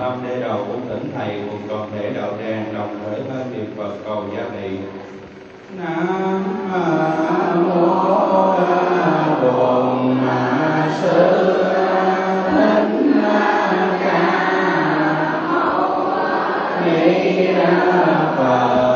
tâm đê đầu của tỉnh thầy cùng toàn thể đạo tràng đồng khởi lên niệm Phật cầu gia trì. Nam mô Bổn Sư Thích Ca Mâu Ni Phật.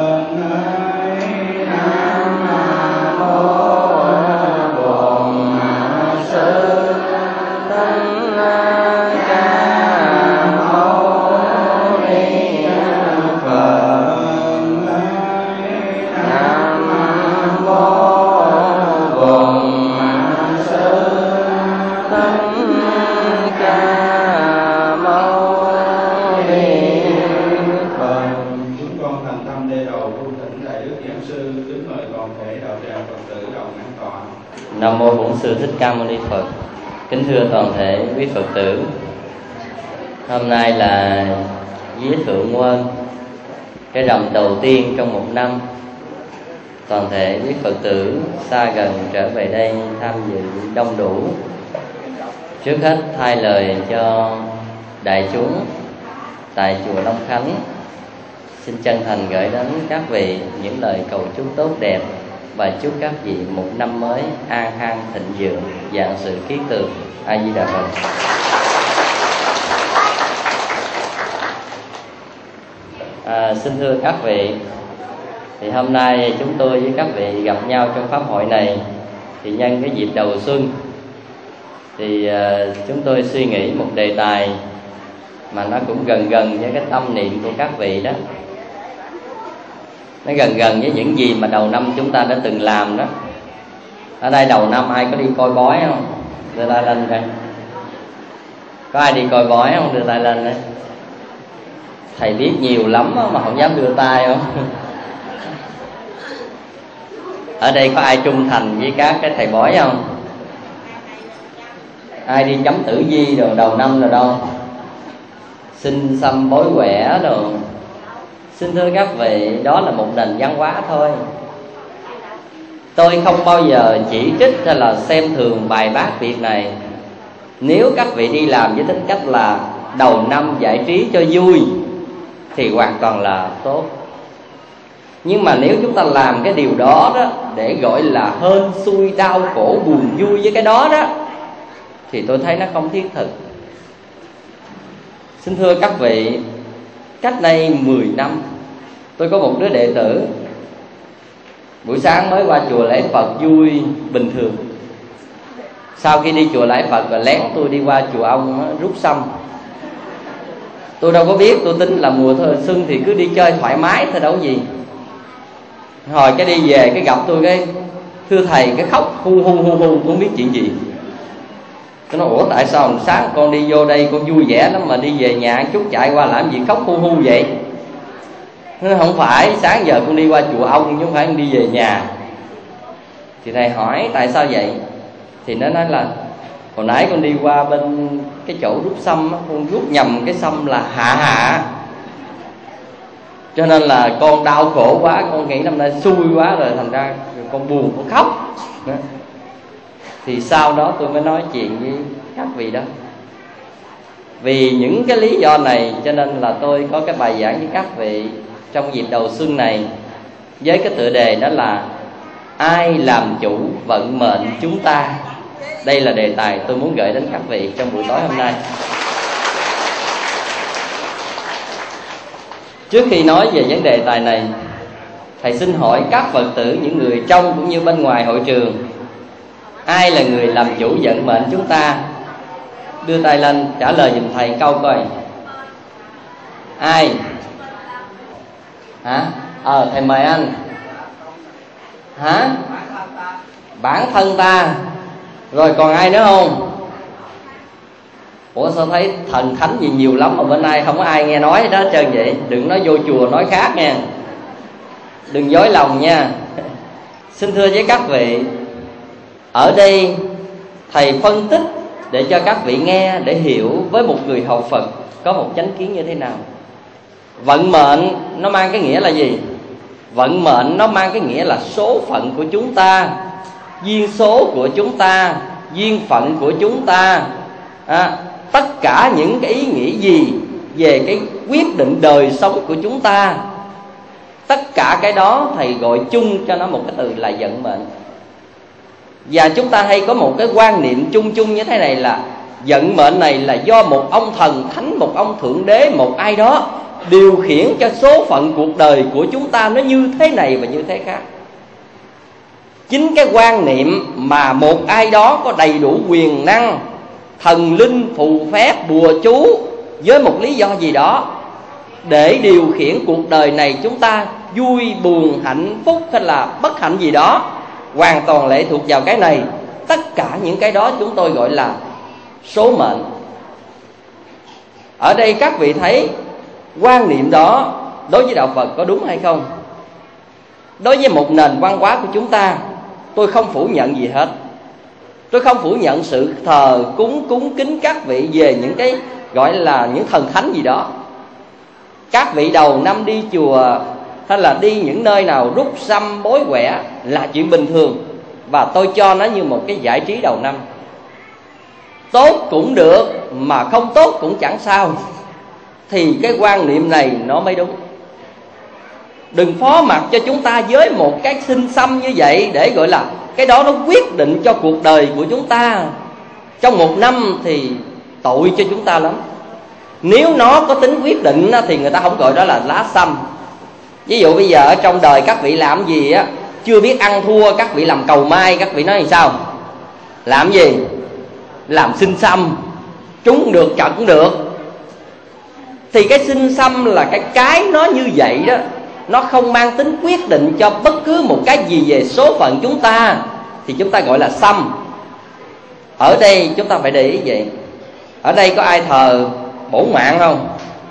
Nam mô Bổn Sư Thích Ca Mâu Ni Phật. Kính thưa toàn thể quý Phật tử, hôm nay là vía Thượng Quân, cái rằm đầu tiên trong một năm. Toàn thể quý Phật tử xa gần trở về đây tham dự đông đủ. Trước hết thay lời cho đại chúng tại chùa Long Khánh, xin chân thành gửi đến các vị những lời cầu chúc tốt đẹp và chúc các vị một năm mới an khang thịnh vượng, vạn sự kiết tường. A Di Đà Phật. Xin thưa các vị, thì hôm nay chúng tôi với các vị gặp nhau trong pháp hội này, thì nhân cái dịp đầu xuân, thì chúng tôi suy nghĩ một đề tài mà nó cũng gần gần với cái tâm niệm của các vị đó. Nó gần gần với những gì mà đầu năm chúng ta đã từng làm đó. Ở đây đầu năm ai có đi coi bói không? Đưa tay lên coi. Có ai đi coi bói không? Đưa tay lên đấy. Thầy biết nhiều lắm mà không dám đưa tay không? Ở đây có ai trung thành với các cái thầy bói không? Ai đi chấm tử vi rồi đầu năm rồi đâu? Xin xăm bói quẻ rồi. Xin thưa các vị, đó là một nền văn hóa thôi. Tôi không bao giờ chỉ trích hay là xem thường bài bác việc này. Nếu các vị đi làm với tính cách là đầu năm giải trí cho vui thì hoàn toàn là tốt. Nhưng mà nếu chúng ta làm cái điều đó đó để gọi là hên xui đau khổ buồn vui với cái đó đó, thì tôi thấy nó không thiết thực. Xin thưa các vị, cách đây 10 năm tôi có một đứa đệ tử, buổi sáng mới qua chùa lễ Phật vui bình thường. Sau khi đi chùa lễ Phật rồi lén tôi đi qua chùa ông rút sâm. Tôi đâu có biết, tôi tính là mùa xuân thì cứ đi chơi thoải mái thôi đâu có gì. Hồi cái đi về cái gặp tôi cái thưa thầy, cái khóc hu hu hu hu, không biết chuyện gì. Tôi nói ủa tại sao sáng con đi vô đây con vui vẻ lắm mà đi về nhà chút chạy qua làm gì khóc hu hu vậy? Nó nói không phải, sáng giờ con đi qua chùa ông chứ không phải con đi về nhà. Thì thầy hỏi tại sao vậy? Thì nó nói là hồi nãy con đi qua bên cái chỗ rút sâm á, con rút nhầm cái sâm là hạ, cho nên là con đau khổ quá, con nghĩ năm nay xui quá rồi, thành ra con buồn, con khóc. Thì sau đó tôi mới nói chuyện với các vị đó. Vì những cái lý do này cho nên là tôi có cái bài giảng với các vị trong dịp đầu xuân này, với cái tựa đề đó là ai làm chủ vận mệnh chúng ta. Đây là đề tài tôi muốn gửi đến các vị trong buổi tối hôm nay. Trước khi nói về vấn đề tài này, thầy xin hỏi các Phật tử, những người trong cũng như bên ngoài hội trường, ai là người làm chủ vận mệnh chúng ta? Đưa tay lên trả lời giùm thầy câu coi. Ai? Hả? Thầy mời anh. Hả? Bản thân ta. Rồi còn ai nữa không? Ủa sao thấy thần thánh gì nhiều lắm mà bên này không có ai nghe nói đó trơn vậy? Đừng nói vô chùa nói khác nha, đừng dối lòng nha. Xin thưa với các vị, ở đây thầy phân tích để cho các vị nghe, để hiểu với một người học Phật có một chánh kiến như thế nào. Vận mệnh nó mang cái nghĩa là gì? Vận mệnh nó mang cái nghĩa là số phận của chúng ta, duyên số của chúng ta, duyên phận của chúng ta. Tất cả những cái ý nghĩa gì về cái quyết định đời sống của chúng ta. Tất cả cái đó thầy gọi chung cho nó một cái từ là vận mệnh. Và chúng ta hay có một cái quan niệm chung chung như thế này là vận mệnh này là do một ông thần thánh, một ông thượng đế, một ai đó điều khiển cho số phận cuộc đời của chúng ta nó như thế này và như thế khác. Chính cái quan niệm mà một ai đó có đầy đủ quyền năng, thần linh, phù phép, bùa chú với một lý do gì đó để điều khiển cuộc đời này chúng ta vui, buồn, hạnh phúc hay là bất hạnh gì đó, hoàn toàn lệ thuộc vào cái này. Tất cả những cái đó chúng tôi gọi là số mệnh. Ở đây các vị thấy quan niệm đó đối với đạo Phật có đúng hay không? Đối với một nền văn hóa của chúng ta, tôi không phủ nhận gì hết. Tôi không phủ nhận sự thờ cúng kính các vị về những cái gọi là những thần thánh gì đó. Các vị đầu năm đi chùa hay là đi những nơi nào rút xăm bói quẻ là chuyện bình thường, và tôi cho nó như một cái giải trí đầu năm. Tốt cũng được mà không tốt cũng chẳng sao, thì cái quan niệm này nó mới đúng. Đừng phó mặc cho chúng ta với một cái xin xăm như vậy để gọi là cái đó nó quyết định cho cuộc đời của chúng ta trong một năm, thì tội cho chúng ta lắm. Nếu nó có tính quyết định thì người ta không gọi đó là lá xăm. Ví dụ bây giờ ở trong đời các vị làm gì á, chưa biết ăn thua, các vị làm cầu may, các vị nói làm sao? Làm gì? Làm xin xăm, trúng được chọn cũng được. Thì cái xin xăm là cái nó như vậy đó, nó không mang tính quyết định cho bất cứ một cái gì về số phận chúng ta, thì chúng ta gọi là xăm. Ở đây chúng ta phải để ý vậy. Ở đây có ai thờ Bổn Mạng không?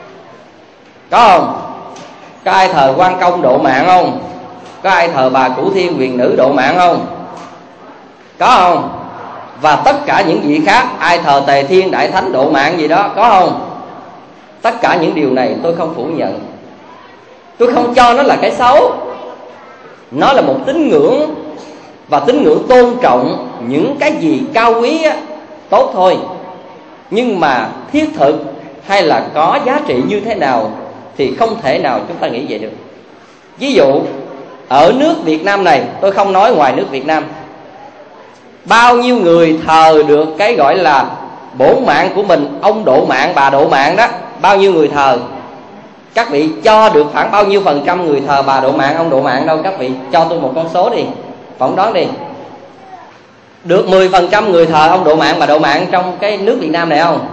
Có không? Có ai thờ Quan Công độ mạng không? Có ai thờ bà Cửu Thiên Huyền Nữ độ mạng không? Có không? Và tất cả những vị khác, ai thờ Tề Thiên Đại Thánh độ mạng gì đó, có không? Tất cả những điều này tôi không phủ nhận. Tôi không cho nó là cái xấu. Nó là một tín ngưỡng, và tín ngưỡng tôn trọng những cái gì cao quý á, tốt thôi. Nhưng mà thiết thực hay là có giá trị như thế nào thì không thể nào chúng ta nghĩ vậy được. Ví dụ ở nước Việt Nam này, tôi không nói ngoài nước Việt Nam, bao nhiêu người thờ được cái gọi là bổn mạng của mình, ông độ mạng, bà độ mạng đó, bao nhiêu người thờ? Các vị cho được khoảng bao nhiêu phần trăm người thờ bà độ mạng, ông độ mạng đâu? Các vị cho tôi một con số đi, phỏng đoán đi. Được 10% người thờ ông độ mạng, bà độ mạng trong cái nước Việt Nam này không?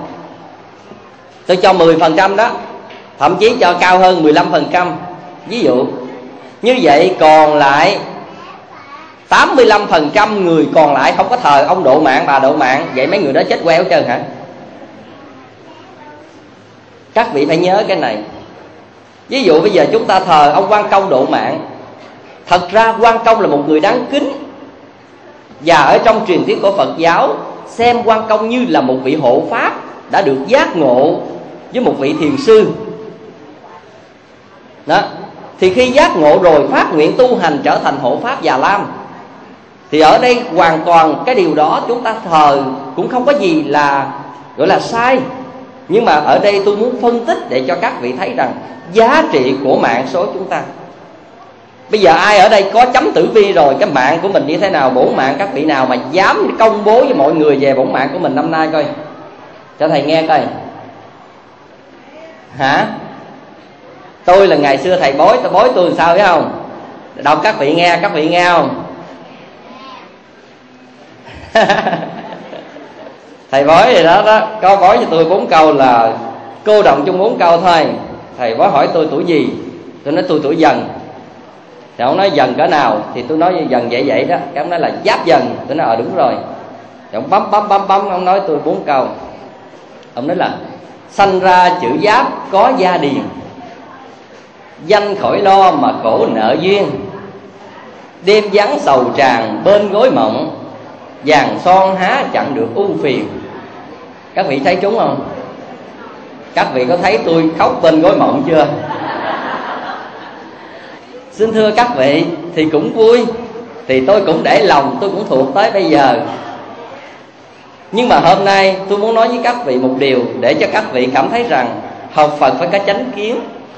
Tôi cho 10% đó, thậm chí cho cao hơn 15%. Ví dụ như vậy, còn lại 85% người còn lại không có thờ ông độ mạng, bà độ mạng. Vậy mấy người đó chết queo hết trơn hả? Các vị phải nhớ cái này. Ví dụ bây giờ chúng ta thờ ông Quan Công độ mạng. Thật ra Quan Công là một người đáng kính, và ở trong truyền thuyết của Phật giáo, xem Quan Công như là một vị hộ pháp đã được giác ngộ với một vị thiền sư đó. Thì khi giác ngộ rồi phát nguyện tu hành trở thành hộ pháp Già Lam. Thì ở đây hoàn toàn cái điều đó chúng ta thờ cũng không có gì là gọi là sai. Nhưng mà ở đây tôi muốn phân tích để cho các vị thấy rằng giá trị của mạng số chúng ta. Bây giờ ai ở đây có chấm tử vi rồi, cái mạng của mình như thế nào, bổn mạng? Các vị nào mà dám công bố với mọi người về bổn mạng của mình năm nay coi, cho thầy nghe coi. Hả? Tôi là ngày xưa thầy bói, tôi bói tôi làm sao biết không? Đọc các vị nghe không? Thầy bói rồi đó, có bói cho tôi 4 câu là cô động chung 4 câu thôi. Thầy bói hỏi tôi tuổi gì, tôi nói tôi tuổi Dần. Thì ông nói Dần cỡ nào, thì tôi nói Dần vậy đó. Cái ông nói là Giáp Dần, tôi nói đúng rồi. Thì ông bấm, ông nói tôi 4 câu. Ông nói là sanh ra chữ Giáp có gia điền, danh khỏi lo mà khổ nợ duyên, đêm vắng sầu tràn bên gối mộng, vàng son há chặn được ưu phiền. Các vị thấy trúng không? Các vị có thấy tôi khóc bên gối mộng chưa? Xin thưa các vị, thì cũng vui, thì tôi cũng để lòng, tôi cũng thuộc tới bây giờ. Nhưng mà hôm nay tôi muốn nói với các vị một điều để cho các vị cảm thấy rằng học Phật phải có chánh kiến.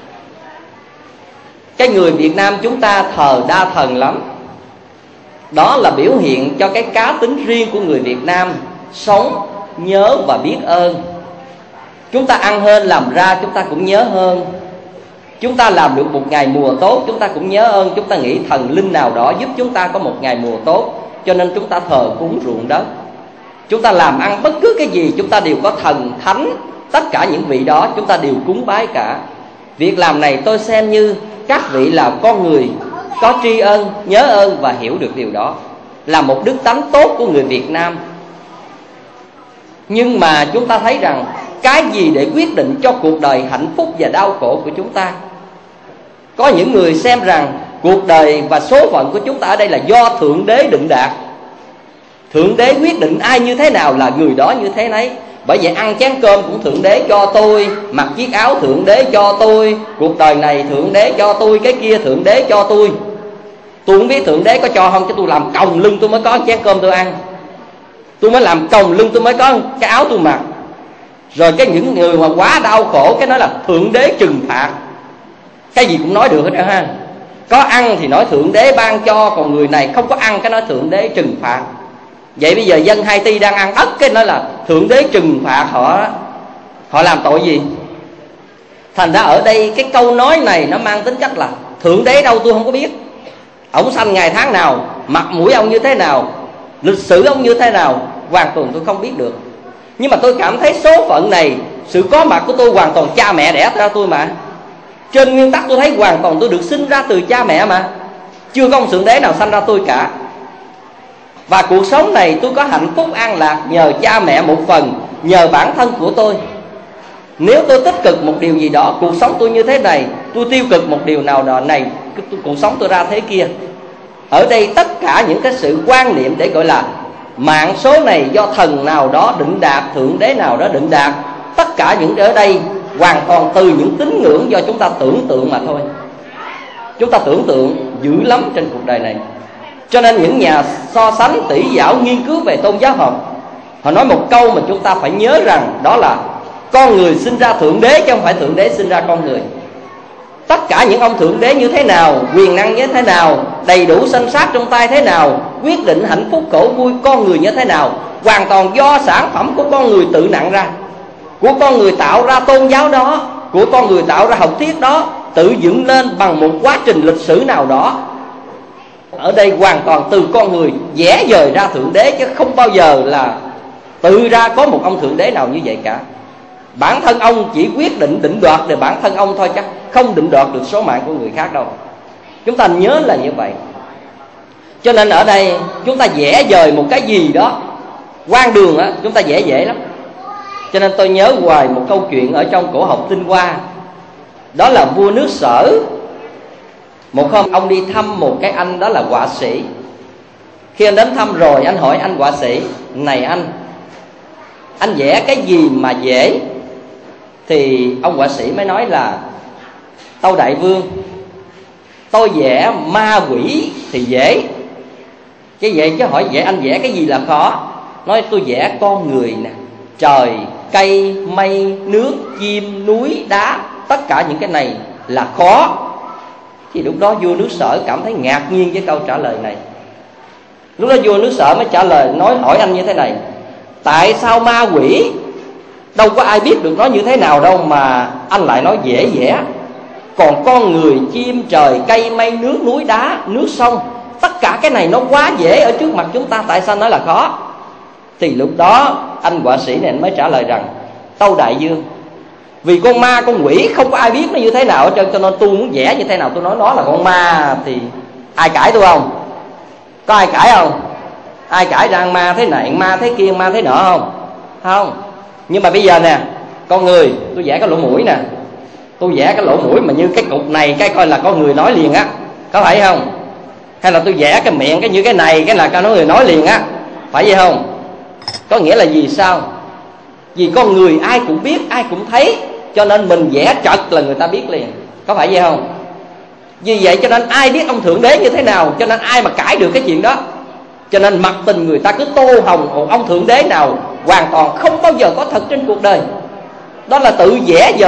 Cái người Việt Nam chúng ta thờ đa thần lắm. Đó là biểu hiện cho cái cá tính riêng của người Việt Nam, sống, nhớ và biết ơn. Chúng ta ăn hơn làm ra chúng ta cũng nhớ hơn. Chúng ta làm được một ngày mùa tốt chúng ta cũng nhớ ơn. Chúng ta nghĩ thần linh nào đó giúp chúng ta có một ngày mùa tốt, cho nên chúng ta thờ cúng ruộng đất. Chúng ta làm ăn bất cứ cái gì chúng ta đều có thần thánh. Tất cả những vị đó chúng ta đều cúng bái cả. Việc làm này tôi xem như các vị là con người có tri ân, nhớ ơn và hiểu được điều đó, là một đức tánh tốt của người Việt Nam. Nhưng mà chúng ta thấy rằng cái gì để quyết định cho cuộc đời hạnh phúc và đau khổ của chúng ta? Có những người xem rằng cuộc đời và số phận của chúng ta ở đây là do Thượng Đế định đạt. Thượng Đế quyết định ai như thế nào là người đó như thế nấy. Bởi vậy ăn chén cơm cũng Thượng Đế cho tôi, mặc chiếc áo Thượng Đế cho tôi, cuộc đời này Thượng Đế cho tôi, cái kia Thượng Đế cho tôi. Tôi không biết Thượng Đế có cho không, chứ tôi làm còng lưng tôi mới có chén cơm tôi ăn. Tôi mới làm còng lưng tôi mới có cái áo tôi mặc. Rồi cái những người mà quá đau khổ cái nói là Thượng Đế trừng phạt. Cái gì cũng nói được hết trơn ha. Có ăn thì nói Thượng Đế ban cho, còn người này không có ăn cái nói Thượng Đế trừng phạt. Vậy bây giờ dân Haiti đang ăn ất cái nói là Thượng Đế trừng phạt họ. Họ làm tội gì? Thành ra ở đây cái câu nói này nó mang tính chất là Thượng Đế đâu tôi không có biết. Ông sanh ngày tháng nào, mặt mũi ông như thế nào, lịch sử ông như thế nào, hoàn toàn tôi không biết được. Nhưng mà tôi cảm thấy số phận này, sự có mặt của tôi hoàn toàn cha mẹ đẻ ra tôi mà. Trên nguyên tắc tôi thấy hoàn toàn tôi được sinh ra từ cha mẹ mà. Chưa có ông Thượng Đế nào sanh ra tôi cả. Và cuộc sống này tôi có hạnh phúc an lạc nhờ cha mẹ một phần, nhờ bản thân của tôi. Nếu tôi tích cực một điều gì đó, cuộc sống tôi như thế này. Tôi tiêu cực một điều nào đó này, cuộc sống tôi ra thế kia. Ở đây tất cả những cái sự quan niệm để gọi là mạng số này do thần nào đó định đạt, Thượng Đế nào đó định đạt, tất cả những ở đây hoàn toàn từ những tín ngưỡng do chúng ta tưởng tượng mà thôi. Chúng ta tưởng tượng dữ lắm trên cuộc đời này. Cho nên những nhà so sánh tỷ giáo nghiên cứu về tôn giáo học, họ nói một câu mà chúng ta phải nhớ rằng đó là con người sinh ra Thượng Đế chứ không phải Thượng Đế sinh ra con người. Tất cả những ông Thượng Đế như thế nào, quyền năng như thế nào, đầy đủ sanh sát trong tay thế nào, quyết định hạnh phúc khổ vui con người như thế nào, hoàn toàn do sản phẩm của con người tự nặng ra, của con người tạo ra tôn giáo đó, của con người tạo ra học thuyết đó, tự dựng lên bằng một quá trình lịch sử nào đó. Ở đây hoàn toàn từ con người vẽ dời ra Thượng Đế, chứ không bao giờ là tự ra có một ông Thượng Đế nào như vậy cả. Bản thân ông chỉ quyết định định đoạt để bản thân ông thôi, chắc không định đoạt được số mạng của người khác đâu. Chúng ta nhớ là như vậy. Cho nên ở đây chúng ta vẽ dời một cái gì đó quan đường á, chúng ta vẽ dễ lắm. Cho nên tôi nhớ hoài một câu chuyện ở trong cổ học Tinh Hoa. Đó là vua nước Sở. Một hôm ông đi thăm một cái anh đó là họa sĩ. Khi anh đến thăm rồi, anh hỏi anh họa sĩ: này anh vẽ cái gì mà dễ? Thì ông họa sĩ mới nói là: tâu đại vương, tôi vẽ ma quỷ thì dễ. Cái vậy chứ hỏi vẽ anh vẽ cái gì là khó? Nói tôi vẽ con người nè, trời, cây, mây, nước, chim, núi, đá, tất cả những cái này là khó. Thì lúc đó vua nước Sở cảm thấy ngạc nhiên với câu trả lời này. Lúc đó vua nước Sở mới trả lời, hỏi anh như thế này: tại sao ma quỷ đâu có ai biết được nó như thế nào đâu mà anh lại nói dễ vẽ? Còn con người, chim, trời, cây, mây, nước, núi, đá, nước, sông, tất cả cái này nó quá dễ ở trước mặt chúng ta, tại sao nói là khó? Thì lúc đó anh họa sĩ này anh mới trả lời rằng: tâu đại vương, vì con ma con quỷ không có ai biết nó như thế nào hết trơn, cho nên tôi muốn vẽ như thế nào tôi nói nó là con ma thì ai cãi tôi không? Có ai cãi không? Ai cãi rằng ma thế này, ma thế kia, ma thế nọ không? Không. Nhưng mà bây giờ nè, con người, tôi vẽ cái lỗ mũi nè, tôi vẽ cái lỗ mũi mà như cái cục này, cái coi là con người nói liền á, có phải không? Hay là tôi vẽ cái miệng cái như cái này, cái là con người nói liền á, phải vậy không? Có nghĩa là gì sao? Vì con người ai cũng biết, ai cũng thấy, cho nên mình vẽ trật là người ta biết liền, có phải vậy không? Vì vậy cho nên ai biết ông Thượng Đế như thế nào, cho nên ai mà cãi được cái chuyện đó. Cho nên mặc tình người ta cứ tô hồng một ông Thượng Đế nào hoàn toàn không bao giờ có thật trên cuộc đời. Đó là tự vẽ dời,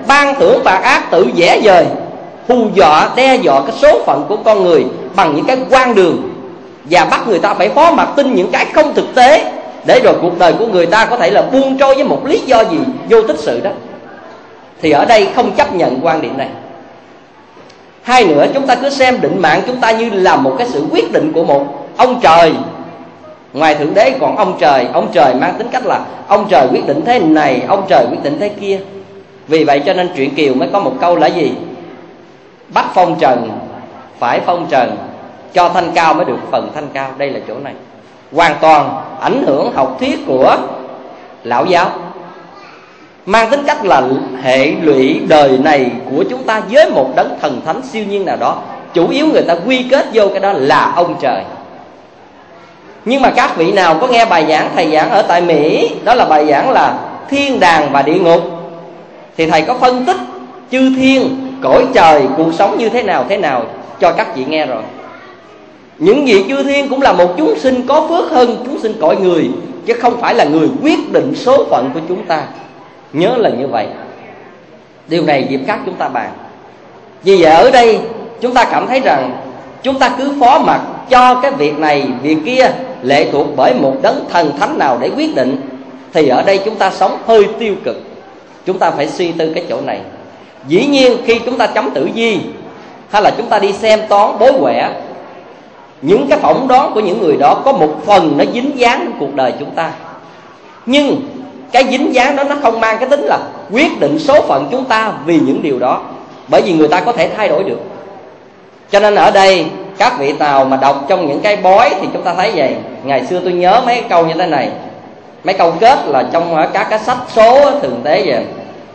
ban thưởng phạt ác, tự vẽ vời, hù dọa, đe dọa cái số phận của con người bằng những cái quan đường, và bắt người ta phải phó mặc tin những cái không thực tế, để rồi cuộc đời của người ta có thể là buông trôi với một lý do gì vô tích sự đó. Thì ở đây không chấp nhận quan điểm này. Hai nữa, chúng ta cứ xem định mạng chúng ta như là một cái sự quyết định của một ông trời. Ngoài Thượng Đế còn ông trời mang tính cách là ông trời quyết định thế này, ông trời quyết định thế kia. Vì vậy cho nên truyện Kiều mới có một câu là gì? Bắt phong trần, phải phong trần, cho thanh cao mới được phần thanh cao. Đây là chỗ này hoàn toàn ảnh hưởng học thuyết của Lão giáo, mang tính cách là hệ lụy đời này của chúng ta với một đấng thần thánh siêu nhiên nào đó. Chủ yếu người ta quy kết vô cái đó là ông trời. Nhưng mà các vị nào có nghe bài giảng thầy giảng ở tại Mỹ, đó là bài giảng là thiên đàng và địa ngục, thì thầy có phân tích chư thiên, cõi trời, cuộc sống như thế nào cho các vị nghe rồi. Những vị chư thiên cũng là một chúng sinh có phước hơn chúng sinh cõi người, chứ không phải là người quyết định số phận của chúng ta. Nhớ là như vậy. Điều này dịp khác chúng ta bàn. Vì vậy ở đây chúng ta cảm thấy rằng chúng ta cứ phó mặc cho cái việc này việc kia, lệ thuộc bởi một đấng thần thánh nào để quyết định, thì ở đây chúng ta sống hơi tiêu cực. Chúng ta phải suy tư cái chỗ này. Dĩ nhiên khi chúng ta chấm tử vi, hay là chúng ta đi xem toán bói quẻ, những cái phỏng đoán của những người đó có một phần nó dính dáng đến cuộc đời chúng ta. Nhưng cái dính dáng đó nó không mang cái tính là quyết định số phận chúng ta vì những điều đó, bởi vì người ta có thể thay đổi được. Cho nên ở đây các vị nào mà đọc trong những cái bói thì chúng ta thấy vậy. Ngày xưa tôi nhớ mấy câu như thế này, mấy câu kết là trong các cái sách số thường tế vậy.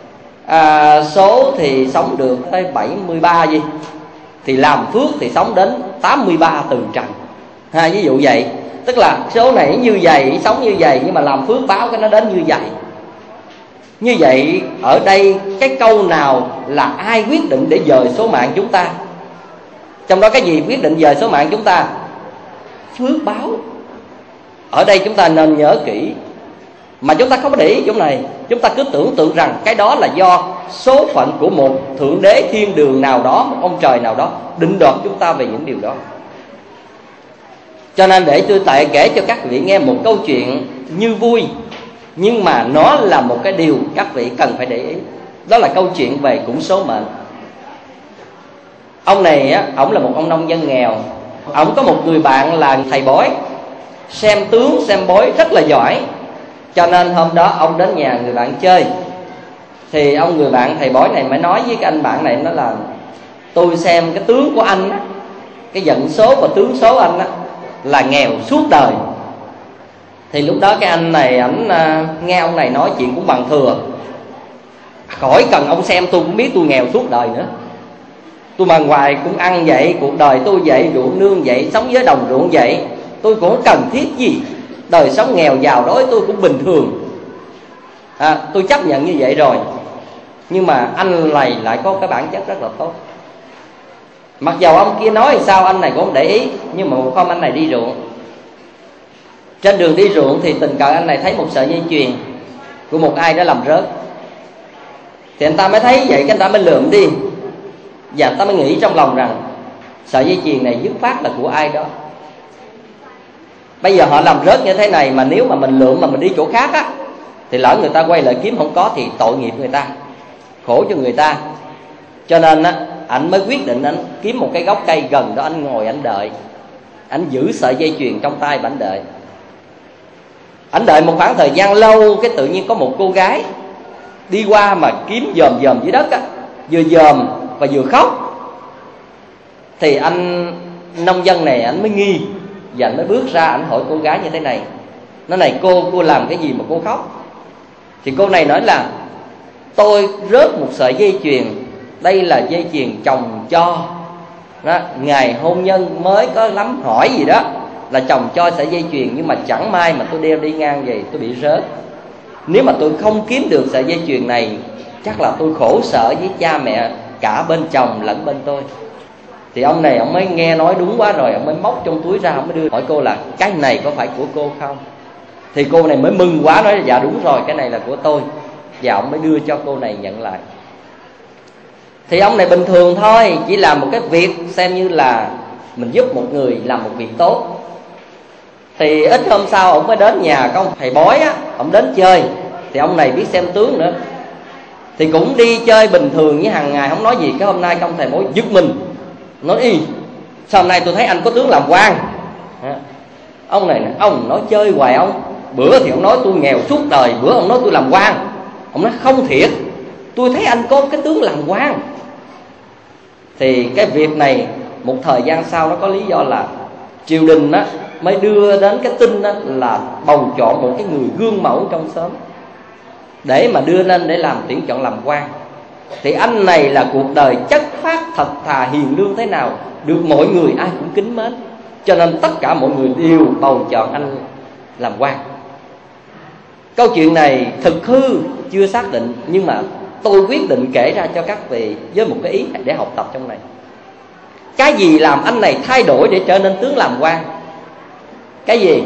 Số thì sống được tới 73 gì, thì làm phước thì sống đến 83 từ trần. Ví dụ vậy. Tức là số này như vậy, sống như vậy, nhưng mà làm phước báo cái nó đến như vậy. Như vậy ở đây cái câu nào là ai quyết định để dời số mạng chúng ta? Trong đó cái gì quyết định dời số mạng chúng ta? Phước báo. Ở đây chúng ta nên nhớ kỹ. Mà chúng ta không có để ý chỗ này. Chúng ta cứ tưởng tượng rằng cái đó là do số phận của một thượng đế thiên đường nào đó, một ông trời nào đó định đoạt chúng ta về những điều đó. Cho nên để tôi kể cho các vị nghe một câu chuyện như vui, nhưng mà nó là một cái điều các vị cần phải để ý. Đó là câu chuyện về cũng số mệnh. Ông này á, ổng là một ông nông dân nghèo. Ổng có một người bạn là thầy bói, xem tướng xem bói rất là giỏi. Cho nên hôm đó ông đến nhà người bạn chơi, thì ông người bạn thầy bói này mới nói với cái anh bạn này, nó là tôi xem cái tướng của anh á, cái vận số và tướng số anh á, là nghèo suốt đời. Thì lúc đó cái anh này ảnh nghe ông này nói chuyện cũng bằng thừa, khỏi cần ông xem tôi cũng biết tôi nghèo suốt đời nữa. Tôi mà ngoài cũng ăn vậy, cuộc đời tôi vậy, ruộng nương vậy, sống với đồng ruộng vậy, tôi cũng không cần thiết gì. Đời sống nghèo giàu đối tôi cũng bình thường, tôi chấp nhận như vậy rồi. Nhưng mà anh này lại có cái bản chất rất là tốt. Mặc dầu ông kia nói thì sao anh này cũng không để ý. Nhưng mà một hôm anh này đi ruộng, trên đường đi ruộng thì tình cờ anh này thấy một sợi dây chuyền của một ai đó làm rớt. Thì anh ta mới thấy vậy, cái anh ta mới lượm đi. Và anh ta mới nghĩ trong lòng rằng sợi dây chuyền này dứt khoát là của ai đó. Bây giờ họ làm rớt như thế này, mà nếu mà mình lượm mà mình đi chỗ khác á, thì lỡ người ta quay lại kiếm không có thì tội nghiệp người ta, khổ cho người ta. Cho nên á, anh mới quyết định anh kiếm một cái gốc cây gần đó, anh ngồi anh đợi. Anh giữ sợi dây chuyền trong tay và anh đợi. Anh đợi một khoảng thời gian lâu, cái tự nhiên có một cô gái đi qua mà kiếm dòm dưới đất á, vừa dòm và vừa khóc. Thì anh nông dân này anh mới nghi, và anh mới bước ra, anh hỏi cô gái như thế này: nói này cô làm cái gì mà cô khóc? Thì cô này nói là tôi rớt một sợi dây chuyền, đây là dây chuyền chồng cho đó, ngày hôn nhân mới có lắm hỏi gì đó là chồng cho sợi dây chuyền, nhưng mà chẳng may mà tôi đeo đi ngang vậy tôi bị rớt. Nếu mà tôi không kiếm được sợi dây chuyền này, chắc là tôi khổ sở với cha mẹ cả bên chồng lẫn bên tôi. Thì ông này ông mới nghe nói đúng quá rồi, ông mới móc trong túi ra, ông mới đưa hỏi cô là cái này có phải của cô không? Thì cô này mới mừng quá, nói là dạ đúng rồi, cái này là của tôi. Và ông mới đưa cho cô này nhận lại. Thì ông này bình thường thôi, chỉ làm một cái việc xem như là mình giúp một người làm một việc tốt. Thì ít hôm sau ông mới đến nhà của ông thầy bói á, ông đến chơi. Thì ông này biết xem tướng nữa, thì cũng đi chơi bình thường với hàng ngày, không nói gì. Cái hôm nay ông thầy bói giật mình, nói: "Y, sao hôm nay tôi thấy anh có tướng làm quan?" Ông này ông nói chơi hoài ông. Bữa thì ông nói tôi nghèo suốt đời, bữa ông nói tôi làm quan. Ông nói không thiệt, tôi thấy anh có cái tướng làm quan. Thì cái việc này một thời gian sau nó có lý do là triều đình á mới đưa đến cái tin á là bầu chọn một cái người gương mẫu trong xóm để mà đưa lên để làm tuyển chọn làm quan. Thì anh này là cuộc đời chất phát, thật thà, hiền lương thế nào, được mọi người ai cũng kính mến, cho nên tất cả mọi người đều bầu chọn anh làm quan. Câu chuyện này thực hư chưa xác định, nhưng mà tôi quyết định kể ra cho các vị với một cái ý để học tập trong này. Cái gì làm anh này thay đổi để trở nên tướng làm quan? Cái gì?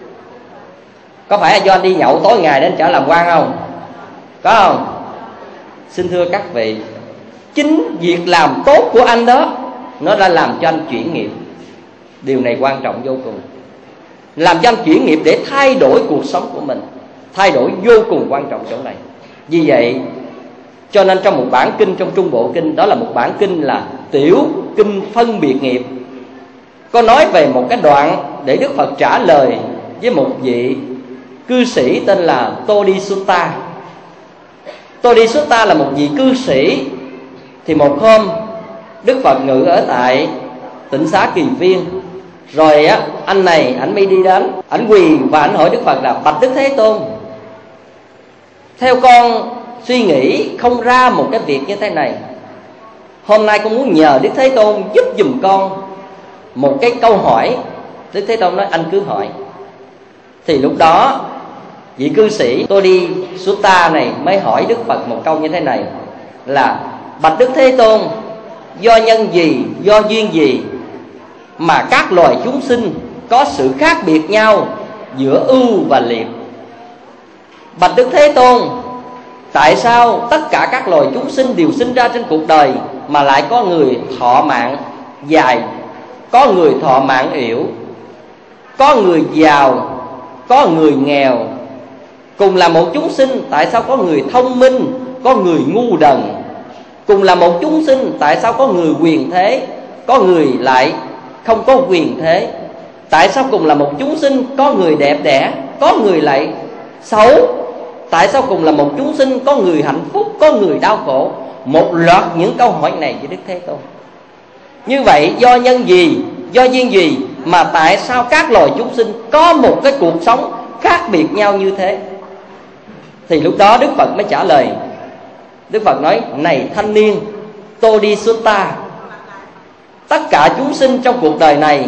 Có phải là do anh đi nhậu tối ngày đến trở làm quan không? Có không? Xin thưa các vị, chính việc làm tốt của anh đó nó đã làm cho anh chuyển nghiệp. Điều này quan trọng vô cùng. Làm cho anh chuyển nghiệp để thay đổi cuộc sống của mình, thay đổi vô cùng quan trọng chỗ này. Vì vậy cho nên trong một bản kinh trong Trung Bộ Kinh, đó là một bản kinh là Tiểu Kinh Phân Biệt Nghiệp, có nói về một cái đoạn để Đức Phật trả lời với một vị cư sĩ tên là Todisutta. Todisutta là một vị cư sĩ. Thì một hôm Đức Phật ngự ở tại Tịnh Xá Kỳ Viên. Rồi á, anh này ảnh mới đi đến, ảnh quỳ và ảnh hỏi Đức Phật là: "Bạch Đức Thế Tôn, theo con suy nghĩ không ra một cái việc như thế này. Hôm nay con muốn nhờ Đức Thế Tôn giúp giùm con một cái câu hỏi." Đức Thế Tôn nói: "Anh cứ hỏi." Thì lúc đó vị cư sĩ Todisutta này mới hỏi Đức Phật một câu như thế này là: "Bạch Đức Thế Tôn, do nhân gì, do duyên gì mà các loài chúng sinh có sự khác biệt nhau giữa ưu và liệt? Bạch Đức Thế Tôn, tại sao tất cả các loài chúng sinh đều sinh ra trên cuộc đời mà lại có người thọ mạng dài, có người thọ mạng yểu, có người giàu, có người nghèo? Cùng là một chúng sinh, tại sao có người thông minh, có người ngu đần? Cùng là một chúng sinh, tại sao có người quyền thế, có người lại không có quyền thế? Tại sao cùng là một chúng sinh, có người đẹp đẽ, có người lại xấu? Tại sao cùng là một chúng sinh, có người hạnh phúc, có người đau khổ?" Một loạt những câu hỏi này với Đức Thế Tôn. Như vậy do nhân gì, do duyên gì mà tại sao các loài chúng sinh có một cái cuộc sống khác biệt nhau như thế? Thì lúc đó Đức Phật mới trả lời. Đức Phật nói: "Này thanh niên Todisutta, tất cả chúng sinh trong cuộc đời này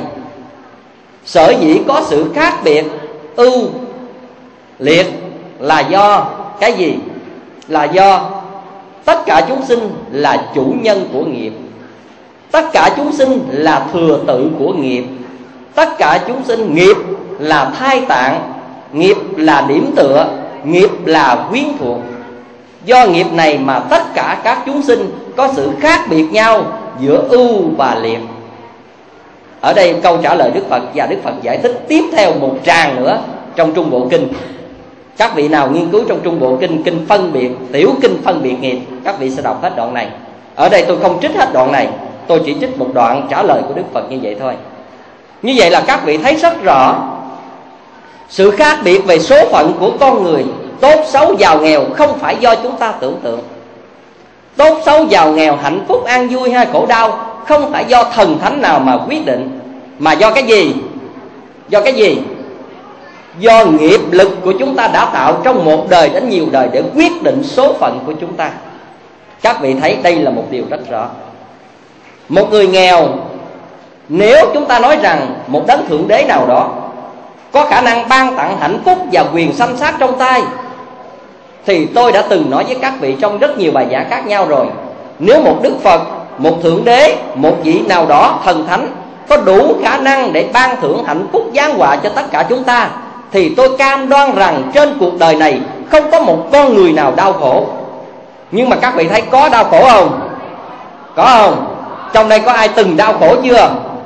sở dĩ có sự khác biệt ưu liệt là do cái gì? Là do tất cả chúng sinh là chủ nhân của nghiệp, tất cả chúng sinh là thừa tự của nghiệp, tất cả chúng sinh nghiệp là thai tạng, nghiệp là điểm tựa, nghiệp là quyến thuộc. Do nghiệp này mà tất cả các chúng sinh có sự khác biệt nhau giữa ưu và liệt." Ở đây câu trả lời Đức Phật, và Đức Phật giải thích tiếp theo một tràng nữa trong Trung Bộ Kinh. Các vị nào nghiên cứu trong Trung Bộ Kinh, Kinh Phân Biệt, Tiểu Kinh Phân Biệt Nghiệp, các vị sẽ đọc hết đoạn này. Ở đây tôi không trích hết đoạn này, tôi chỉ trích một đoạn trả lời của Đức Phật như vậy thôi. Như vậy là các vị thấy rất rõ sự khác biệt về số phận của con người, tốt xấu giàu nghèo không phải do chúng ta tưởng tượng. Tốt xấu giàu nghèo, hạnh phúc an vui hay khổ đau không phải do thần thánh nào mà quyết định, mà do cái gì? Do cái gì? Do nghiệp lực của chúng ta đã tạo trong một đời đến nhiều đời để quyết định số phận của chúng ta. Các vị thấy đây là một điều rất rõ. Một người nghèo, nếu chúng ta nói rằng một đấng thượng đế nào đó có khả năng ban tặng hạnh phúc và quyền sanh sát trong tay, thì tôi đã từng nói với các vị trong rất nhiều bài giảng khác nhau rồi. Nếu một Đức Phật, một thượng đế, một vị nào đó thần thánh có đủ khả năng để ban thưởng hạnh phúc giáng họa cho tất cả chúng ta, thì tôi cam đoan rằng trên cuộc đời này không có một con người nào đau khổ. Nhưng mà các vị thấy có đau khổ không? Có không? Trong đây có ai từng đau khổ chưa?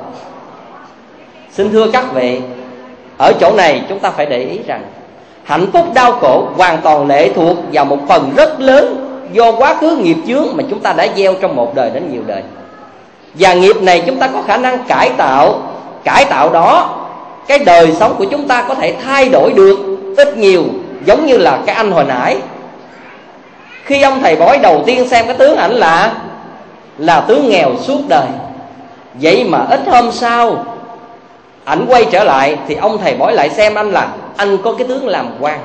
Xin thưa các vị, ở chỗ này chúng ta phải để ý rằng hạnh phúc đau khổ hoàn toàn lệ thuộc vào một phần rất lớn do quá khứ nghiệp chướng mà chúng ta đã gieo trong một đời đến nhiều đời. Và nghiệp này chúng ta có khả năng cải tạo đó, cái đời sống của chúng ta có thể thay đổi được ít nhiều. Giống như là cái anh hồi nãy, khi ông thầy bói đầu tiên xem cái tướng ảnh là tướng nghèo suốt đời. Vậy mà ít hôm sau ảnh quay trở lại thì ông thầy bói lại xem anh là anh có cái tướng làm quan.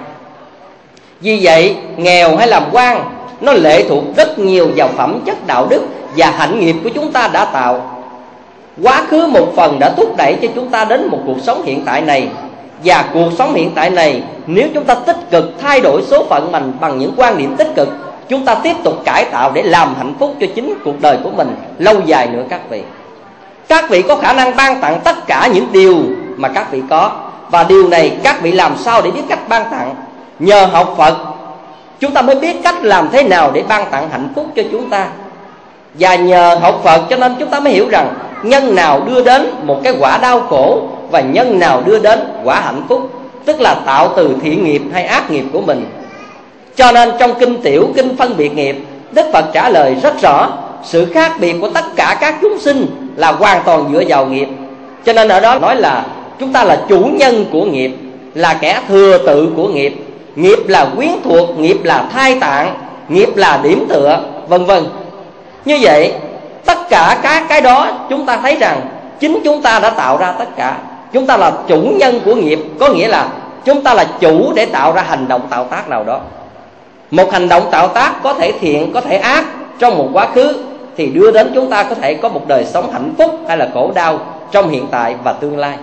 Vì vậy nghèo hay làm quan nó lệ thuộc rất nhiều vào phẩm chất đạo đức và hạnh nghiệp của chúng ta đã tạo. Quá khứ một phần đã thúc đẩy cho chúng ta đến một cuộc sống hiện tại này. Và cuộc sống hiện tại này, nếu chúng ta tích cực thay đổi số phận mình bằng những quan điểm tích cực, chúng ta tiếp tục cải tạo để làm hạnh phúc cho chính cuộc đời của mình lâu dài nữa các vị. Các vị có khả năng ban tặng tất cả những điều mà các vị có. Và điều này các vị làm sao để biết cách ban tặng? Nhờ học Phật chúng ta mới biết cách làm thế nào để ban tặng hạnh phúc cho chúng ta. Và nhờ học Phật cho nên chúng ta mới hiểu rằng nhân nào đưa đến một cái quả đau khổ và nhân nào đưa đến quả hạnh phúc, tức là tạo từ thiện nghiệp hay ác nghiệp của mình. Cho nên trong kinh Tiểu, kinh phân biệt nghiệp, Đức Phật trả lời rất rõ sự khác biệt của tất cả các chúng sinh là hoàn toàn dựa vào nghiệp. Cho nên ở đó nói là chúng ta là chủ nhân của nghiệp, là kẻ thừa tự của nghiệp. Nghiệp là quyến thuộc, nghiệp là thai tạng, nghiệp là điểm tựa, vân vân. Như vậy tất cả các cái đó chúng ta thấy rằng chính chúng ta đã tạo ra tất cả. Chúng ta là chủ nhân của nghiệp, có nghĩa là chúng ta là chủ để tạo ra hành động tạo tác nào đó. Một hành động tạo tác có thể thiện, có thể ác trong một quá khứ thì đưa đến chúng ta có thể có một đời sống hạnh phúc hay là khổ đau trong hiện tại và tương lai.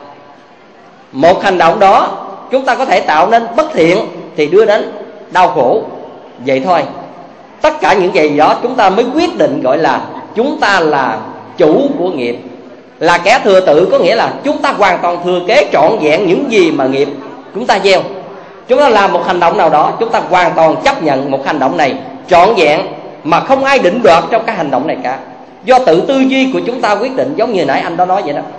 Một hành động đó chúng ta có thể tạo nên bất thiện thì đưa đến đau khổ. Vậy thôi. Tất cả những gì đó chúng ta mới quyết định gọi là chúng ta là chủ của nghiệp, là kẻ thừa tự, có nghĩa là chúng ta hoàn toàn thừa kế trọn vẹn những gì mà nghiệp chúng ta gieo. Chúng ta làm một hành động nào đó, chúng ta hoàn toàn chấp nhận một hành động này trọn vẹn mà không ai định đoạt trong cái hành động này cả. Do tự tư duy của chúng ta quyết định, giống như nãy anh đó nói vậy đó.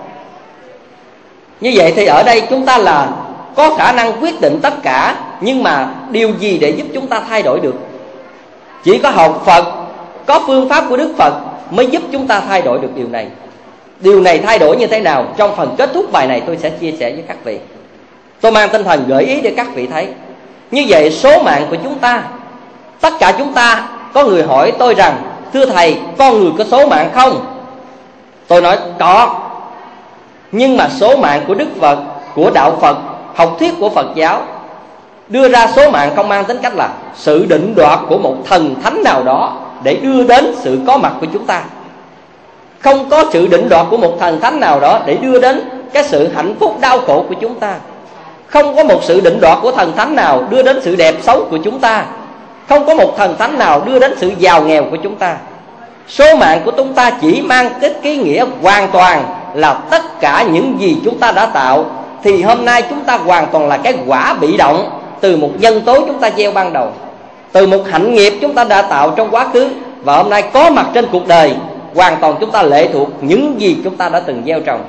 Như vậy thì ở đây chúng ta là có khả năng quyết định tất cả, nhưng mà điều gì để giúp chúng ta thay đổi được? Chỉ có học Phật, có phương pháp của Đức Phật mới giúp chúng ta thay đổi được điều này. Điều này thay đổi như thế nào? Trong phần kết thúc bài này tôi sẽ chia sẻ với các vị. Tôi mang tinh thần gợi ý để các vị thấy. Như vậy số mạng của chúng ta, tất cả chúng ta, có người hỏi tôi rằng thưa thầy, con người có số mạng không? Tôi nói có. Nhưng mà số mạng của Đức Phật, của đạo Phật, học thuyết của Phật giáo đưa ra số mạng không mang tính cách là sự định đoạt của một thần thánh nào đó để đưa đến sự có mặt của chúng ta. Không có sự định đoạt của một thần thánh nào đó để đưa đến cái sự hạnh phúc đau khổ của chúng ta. Không có một sự định đoạt của thần thánh nào đưa đến sự đẹp xấu của chúng ta. Không có một thần thánh nào đưa đến sự giàu nghèo của chúng ta. Số mạng của chúng ta chỉ mang cái nghĩa hoàn toàn là tất cả những gì chúng ta đã tạo. Thì hôm nay chúng ta hoàn toàn là cái quả bị động từ một nhân tố chúng ta gieo ban đầu, từ một hạnh nghiệp chúng ta đã tạo trong quá khứ, và hôm nay có mặt trên cuộc đời. Hoàn toàn chúng ta lệ thuộc những gì chúng ta đã từng gieo trồng.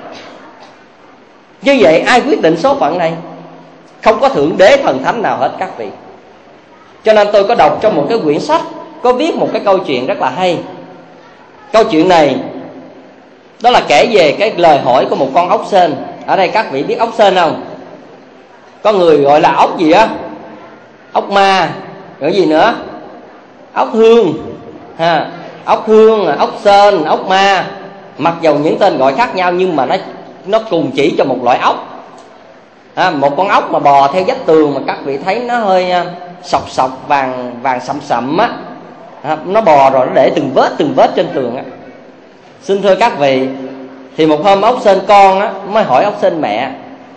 Như vậy ai quyết định số phận này? Không có thượng đế thần thánh nào hết các vị. Cho nên tôi có đọc trong một cái quyển sách, có viết một cái câu chuyện rất là hay. Câu chuyện này đó là kể về cái lời hỏi của một con ốc sên. Ở đây các vị biết ốc sên không? Có người gọi là ốc gì á? Ốc ma, rồi gì nữa? Ốc hương ha. Ốc hương, ốc sên, ốc ma. Mặc dầu những tên gọi khác nhau nhưng mà nó cùng chỉ cho một loại ốc. Một con ốc mà bò theo vách tường mà các vị thấy nó hơi sọc sọc vàng sậm sậm á. Nó bò rồi nó để từng vết trên tường á. Xin thưa các vị, thì một hôm ốc sên con á mới hỏi ốc sên mẹ.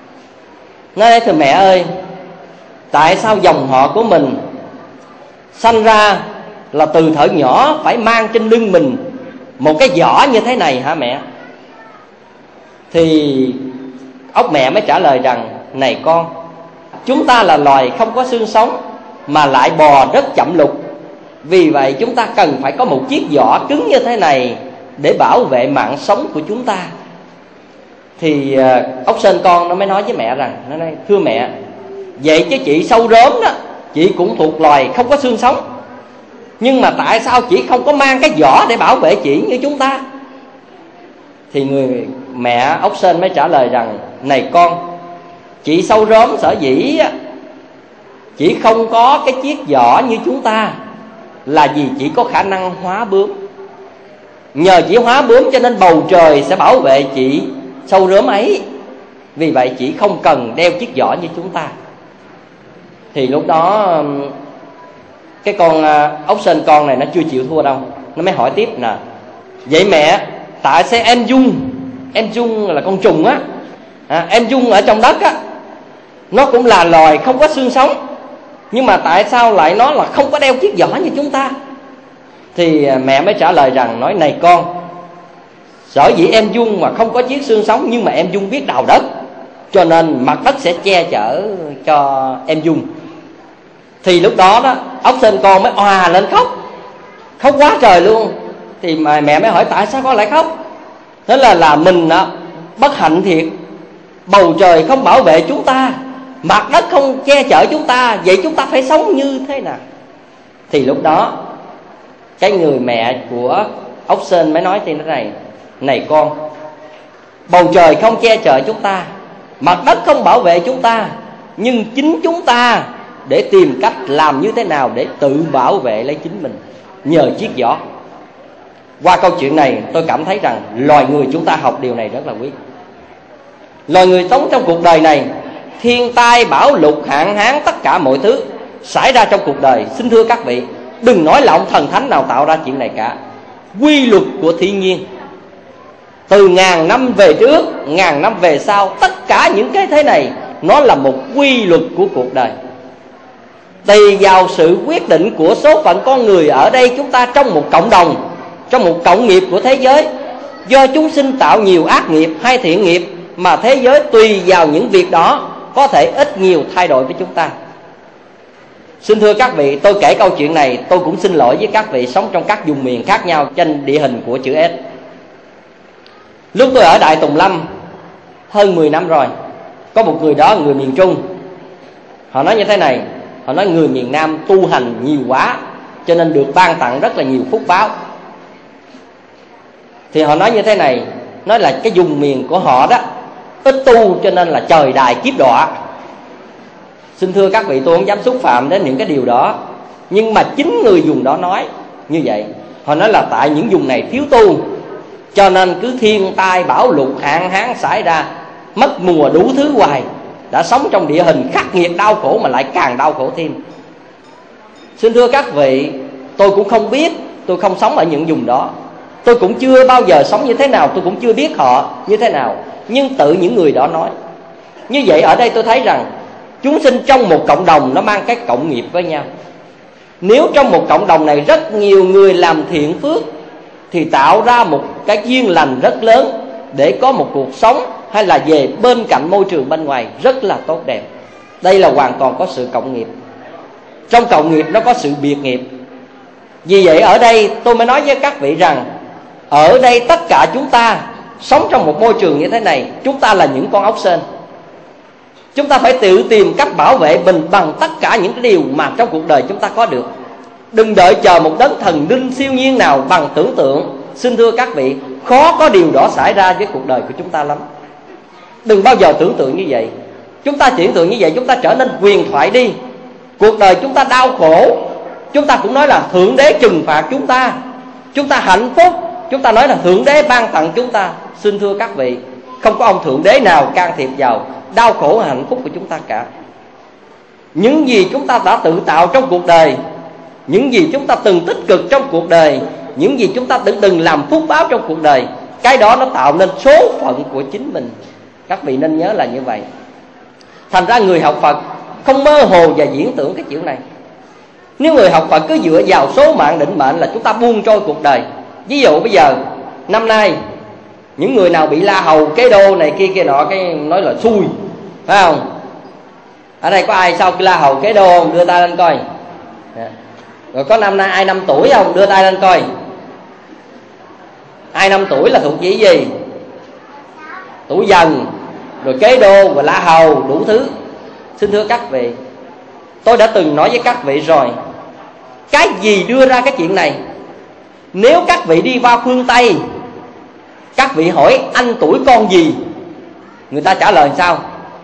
Nói thưa mẹ ơi, tại sao dòng họ của mình sanh ra là từ thuở nhỏ phải mang trên lưng mình một cái giỏ như thế này hả mẹ? Thì ốc mẹ mới trả lời rằng: này con, chúng ta là loài không có xương sống mà lại bò rất chậm lục. Vì vậy chúng ta cần phải có một chiếc giỏ cứng như thế này để bảo vệ mạng sống của chúng ta. Thì ốc sên con nó mới nói với mẹ rằng, nó nói: thưa mẹ, vậy chứ chị sâu róm đó, chị cũng thuộc loài không có xương sống, nhưng mà tại sao chị không có mang cái vỏ để bảo vệ chị như chúng ta? Thì người mẹ ốc sên mới trả lời rằng: này con, chị sâu róm sở dĩ chỉ không có cái chiếc vỏ như chúng ta là vì chỉ có khả năng hóa bướm. Nhờ chỉ hóa bướm cho nên bầu trời sẽ bảo vệ chị sâu róm ấy. Vì vậy chị không cần đeo chiếc vỏ như chúng ta. Thì lúc đó cái con ốc sên con này nó chưa chịu thua đâu, nó mới hỏi tiếp nè: vậy mẹ, tại sao em giun là con trùng á, em giun ở trong đất á, nó cũng là loài không có xương sống, nhưng mà tại sao lại nó là không có đeo chiếc vỏ như chúng ta? Thì mẹ mới trả lời rằng: nói này con, sở dĩ em giun mà không có chiếc xương sống, nhưng mà em giun biết đào đất, cho nên mặt đất sẽ che chở cho em giun. Thì lúc đó ốc sên con mới òa lên khóc quá trời luôn. Thì mà mẹ mới hỏi: tại sao con lại khóc? Thế là mình bất hạnh thiệt, bầu trời không bảo vệ chúng ta, mặt đất không che chở chúng ta, vậy chúng ta phải sống như thế nào? Thì lúc đó cái người mẹ của ốc sên mới nói thế này: này con, bầu trời không che chở chúng ta, mặt đất không bảo vệ chúng ta, nhưng chính chúng ta để tìm cách làm như thế nào để tự bảo vệ lấy chính mình nhờ chiếc vỏ. Qua câu chuyện này tôi cảm thấy rằng loài người chúng ta học điều này rất là quý. Loài người sống trong cuộc đời này, thiên tai bão lụt hạn hán tất cả mọi thứ xảy ra trong cuộc đời, xin thưa các vị, đừng nói là ông thần thánh nào tạo ra chuyện này cả. Quy luật của thiên nhiên, từ ngàn năm về trước, ngàn năm về sau, tất cả những cái thế này nó là một quy luật của cuộc đời. Tùy vào sự quyết định của số phận con người ở đây chúng ta trong một cộng đồng, trong một cộng nghiệp của thế giới. Do chúng sinh tạo nhiều ác nghiệp hay thiện nghiệp mà thế giới tùy vào những việc đó có thể ít nhiều thay đổi với chúng ta. Xin thưa các vị, tôi kể câu chuyện này tôi cũng xin lỗi với các vị sống trong các vùng miền khác nhau trên địa hình của chữ S. Lúc tôi ở Đại Tùng Lâm hơn 10 năm rồi, có một người đó, người miền Trung, họ nói như thế này: họ nói người miền Nam tu hành nhiều quá cho nên được ban tặng rất là nhiều phúc báo. Thì họ nói như thế này, nói là cái vùng miền của họ đó ít tu cho nên là trời đài kiếp đọa. Xin thưa các vị, tôi không dám xúc phạm đến những cái điều đó, nhưng mà chính người vùng đó nói như vậy. Họ nói là tại những vùng này thiếu tu cho nên cứ thiên tai bão lụt hạn hán xảy ra, mất mùa đủ thứ hoài. Đã sống trong địa hình khắc nghiệt đau khổ mà lại càng đau khổ thêm. Xin thưa các vị, tôi cũng không biết, tôi không sống ở những vùng đó, tôi cũng chưa bao giờ sống như thế nào, tôi cũng chưa biết họ như thế nào, nhưng tự những người đó nói. Như vậy ở đây tôi thấy rằng chúng sinh trong một cộng đồng nó mang cái cộng nghiệp với nhau. Nếu trong một cộng đồng này rất nhiều người làm thiện phước thì tạo ra một cái duyên lành rất lớn để có một cuộc sống hay là về bên cạnh môi trường bên ngoài rất là tốt đẹp. Đây là hoàn toàn có sự cộng nghiệp. Trong cộng nghiệp nó có sự biệt nghiệp. Vì vậy ở đây tôi mới nói với các vị rằng ở đây tất cả chúng ta sống trong một môi trường như thế này, chúng ta là những con ốc sên. Chúng ta phải tự tìm cách bảo vệ mình bằng tất cả những cái điều mà trong cuộc đời chúng ta có được. Đừng đợi chờ một đấng thần linh siêu nhiên nào bằng tưởng tượng. Xin thưa các vị, khó có điều đó xảy ra với cuộc đời của chúng ta lắm. Đừng bao giờ tưởng tượng như vậy. Chúng ta tưởng tượng như vậy chúng ta trở nên huyền thoại đi. Cuộc đời chúng ta đau khổ, chúng ta cũng nói là Thượng Đế trừng phạt chúng ta. Chúng ta hạnh phúc, chúng ta nói là Thượng Đế ban tặng chúng ta. Xin thưa các vị, không có ông Thượng Đế nào can thiệp vào đau khổ và hạnh phúc của chúng ta cả. Những gì chúng ta đã tự tạo trong cuộc đời, những gì chúng ta từng tích cực trong cuộc đời, những gì chúng ta từng làm phúc báo trong cuộc đời, cái đó nó tạo nên số phận của chính mình. Các vị nên nhớ là như vậy. Thành ra người học Phật không mơ hồ và diễn tưởng cái chuyện này. Nếu người học Phật cứ dựa vào số mạng định mệnh là chúng ta buông trôi cuộc đời. Ví dụ bây giờ năm nay những người nào bị la hầu kế đô này kia kia nọ, cái nói là xui, phải không? Ở đây có ai sau khi la hầu kế đô không? Đưa tay lên coi. Rồi có năm nay ai 5 tuổi không? Đưa tay lên coi. Ai 5 tuổi là thuộc về gì? Tuổi Dần, rồi Kế Đô, và La Hầu, đủ thứ. Xin thưa các vị, tôi đã từng nói với các vị rồi, cái gì đưa ra cái chuyện này? Nếu các vị đi qua phương Tây, các vị hỏi anh tuổi con gì, người ta trả lời sao?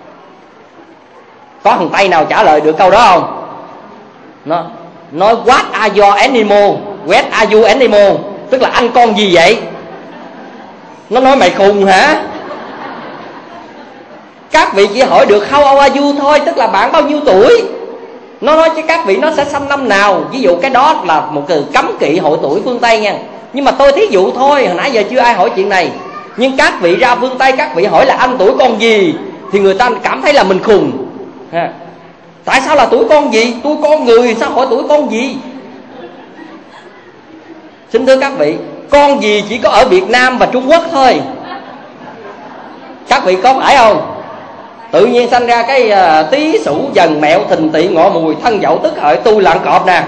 Có thằng Tây nào trả lời được câu đó không? Nó nói what are your animal? Where are you animal? Tức là anh con gì vậy? Nó nói mày khùng hả? Các vị chỉ hỏi được how old are you thôi, tức là bạn bao nhiêu tuổi. Nó nói chứ các vị nó sẽ sanh năm nào. Ví dụ cái đó là một từ cấm kỵ hội tuổi phương Tây nha. Nhưng mà tôi thí dụ thôi, hồi nãy giờ chưa ai hỏi chuyện này. Nhưng các vị ra phương Tây, các vị hỏi là anh tuổi con gì, thì người ta cảm thấy là mình khùng ha. Tại sao là tuổi con gì? Tôi con người sao hỏi tuổi con gì? Xin thưa các vị, con gì chỉ có ở Việt Nam và Trung Quốc thôi. Các vị có phải không? Tự nhiên sanh ra cái Tý Sửu Dần Mẹo Thìn Tỵ Ngọ Mùi Thân Dậu Tức Hợi tôi lạng cọp nè.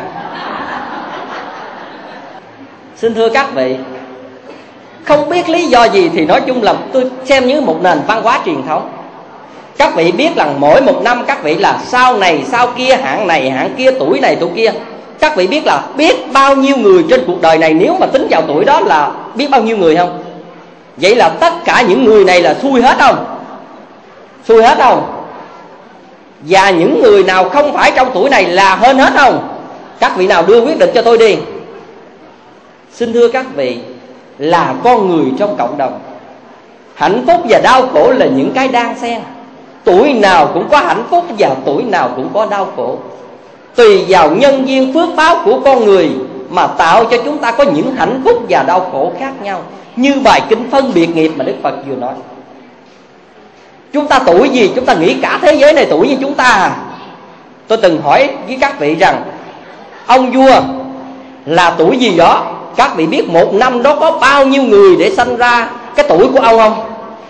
Xin thưa các vị, không biết lý do gì thì nói chung là tôi xem như một nền văn hóa truyền thống. Các vị biết rằng mỗi một năm các vị là sau này sau kia, hạng này hạng kia, tuổi này tuổi kia. Các vị biết là biết bao nhiêu người trên cuộc đời này, nếu mà tính vào tuổi đó là biết bao nhiêu người không? Vậy là tất cả những người này là xui hết không? Xui hết không? Và những người nào không phải trong tuổi này là hên hết không? Các vị nào đưa quyết định cho tôi đi. Xin thưa các vị, là con người trong cộng đồng, hạnh phúc và đau khổ là những cái đan xen. Tuổi nào cũng có hạnh phúc và tuổi nào cũng có đau khổ. Tùy vào nhân duyên phước báo của con người mà tạo cho chúng ta có những hạnh phúc và đau khổ khác nhau. Như bài kinh phân biệt nghiệp mà Đức Phật vừa nói. Chúng ta tuổi gì chúng ta nghĩ cả thế giới này tuổi như chúng ta à? Tôi từng hỏi với các vị rằng ông vua là tuổi gì đó. Các vị biết một năm đó có bao nhiêu người để sanh ra cái tuổi của ông không?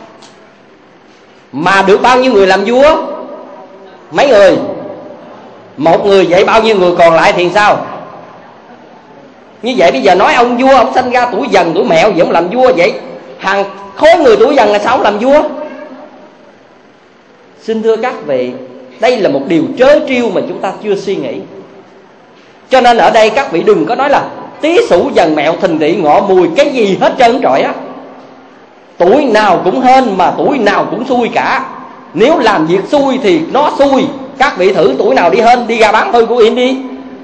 Mà được bao nhiêu người làm vua? Mấy người? Một người, vậy bao nhiêu người còn lại thì sao? Như vậy bây giờ nói ông vua, ông sanh ra tuổi Dần tuổi Mẹo, vậy ông làm vua, vậy hàng khối người tuổi Dần là sao ông làm vua? Xin thưa các vị, đây là một điều trớ trêu mà chúng ta chưa suy nghĩ. Cho nên ở đây các vị đừng có nói là Tý Sửu Dần Mẹo Thìn Tỵ Ngọ Mùi cái gì hết trơn trọi á. Tuổi nào cũng hên mà tuổi nào cũng xui cả. Nếu làm việc xui thì nó xui. Các vị thử tuổi nào đi hên, đi ra bán hơi của Yên đi.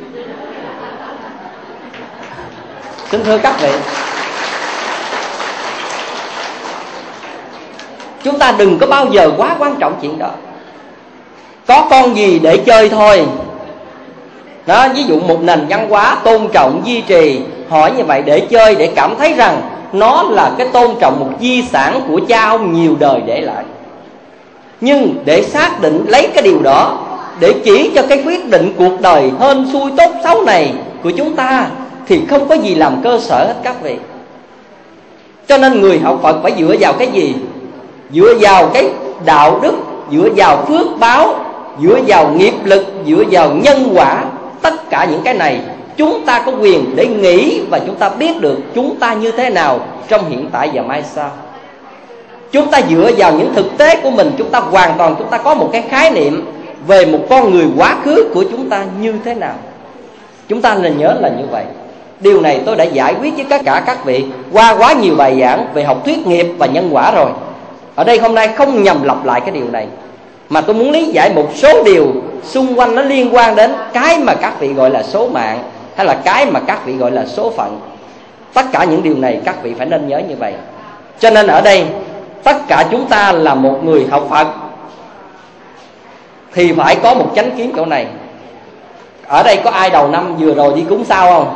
Xin thưa các vị, chúng ta đừng có bao giờ quá quan trọng chuyện đó. Có con gì để chơi thôi đó. Ví dụ một nền văn hóa tôn trọng duy trì, hỏi như vậy để chơi, để cảm thấy rằng nó là cái tôn trọng một di sản của cha ông nhiều đời để lại. Nhưng để xác định lấy cái điều đó để chỉ cho cái quyết định cuộc đời hên xui tốt xấu này của chúng ta thì không có gì làm cơ sở hết các vị. Cho nên người học Phật phải dựa vào cái gì? Dựa vào cái đạo đức, dựa vào phước báo, dựa vào nghiệp lực, dựa vào nhân quả. Tất cả những cái này chúng ta có quyền để nghĩ và chúng ta biết được chúng ta như thế nào trong hiện tại và mai sau. Chúng ta dựa vào những thực tế của mình, chúng ta hoàn toàn chúng ta có một cái khái niệm về một con người quá khứ của chúng ta như thế nào. Chúng ta nên nhớ là như vậy. Điều này tôi đã giải quyết với tất cả các vị qua quá nhiều bài giảng về học thuyết nghiệp và nhân quả rồi. Ở đây hôm nay không nhằm lặp lại cái điều này, mà tôi muốn lý giải một số điều xung quanh nó liên quan đến cái mà các vị gọi là số mạng, hay là cái mà các vị gọi là số phận. Tất cả những điều này các vị phải nên nhớ như vậy. Cho nên ở đây tất cả chúng ta là một người học Phật thì phải có một chánh kiến chỗ này. Ở đây có ai đầu năm vừa rồi đi cúng sao không?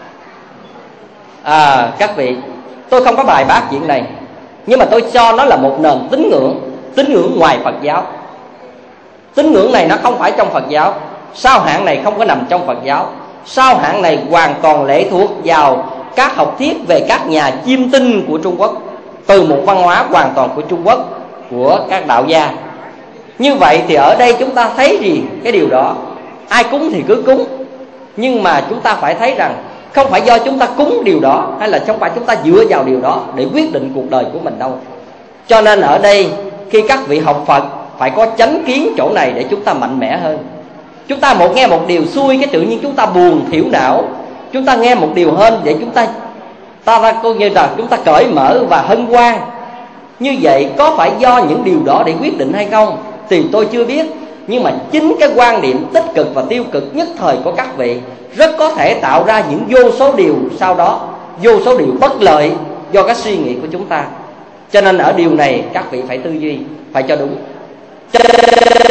Các vị, tôi không có bài bác chuyện này, nhưng mà tôi cho nó là một nền tín ngưỡng ngoài Phật giáo. Tín ngưỡng này nó không phải trong Phật giáo. Sao hạng này không có nằm trong Phật giáo. Sao hạng này hoàn toàn lệ thuộc vào các học thuyết về các nhà chiêm tinh của Trung Quốc, từ một văn hóa hoàn toàn của Trung Quốc, của các đạo gia. Như vậy thì ở đây chúng ta thấy gì? Cái điều đó ai cúng thì cứ cúng, nhưng mà chúng ta phải thấy rằng Không phải do chúng ta cúng điều đó, hay là không phải chúng ta dựa vào điều đó để quyết định cuộc đời của mình đâu. Cho nên ở đây khi các vị học Phật phải có chánh kiến chỗ này để chúng ta mạnh mẽ hơn. Chúng ta nghe một điều xui, cái tự nhiên chúng ta buồn thiểu não. Chúng ta nghe một điều hên để chúng ta coi như là chúng ta cởi mở và hân hoan. Như vậy có phải do những điều đó để quyết định hay không thì tôi chưa biết. Nhưng mà chính cái quan điểm tích cực và tiêu cực nhất thời của các vị rất có thể tạo ra những vô số điều sau đó, vô số điều bất lợi do cái suy nghĩ của chúng ta. Cho nên ở điều này các vị phải tư duy, phải cho đúng.